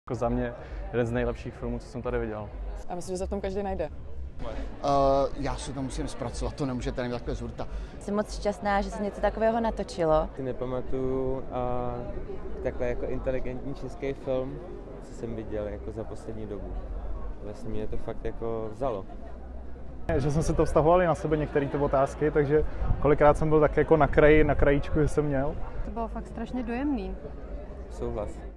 Jako za mě jeden z nejlepších filmů, co jsem tady viděl. A myslím, že se v tom každý najde. Já si to musím zpracovat, to nemůžete nevím takhle z hurta. Jsem moc šťastná, že se něco takového natočilo. Si nepamatuju takhle jako inteligentní český film, co jsem viděl jako za poslední dobu. Vlastně mě to fakt jako vzalo. Že jsem se to vztahoval i na sebe některé ty otázky, takže kolikrát jsem byl tak jako na krajíčku, že jsem měl. To bylo fakt strašně dojemný. Souhlas.